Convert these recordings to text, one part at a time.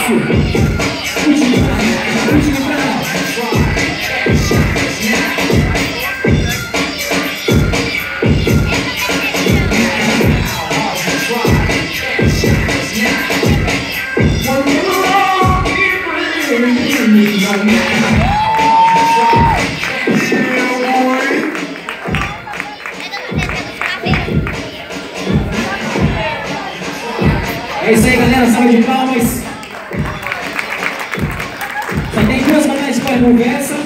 É isso aí, galera, salve de palmas. Só tem duas batalhas para conversa.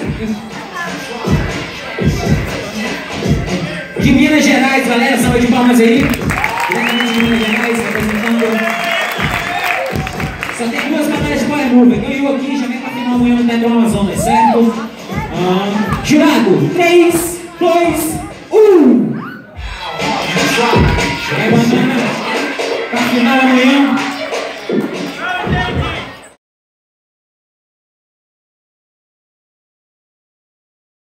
De Minas Gerais, galera, salve de palmas aí. Diretamente de Minas Gerais, representando. Só tem duas batalhas de Power Mover. Eu e o aqui já vem pra final amanhã no Teatro Amazonas, certo? Jurado, 3, 2, 1.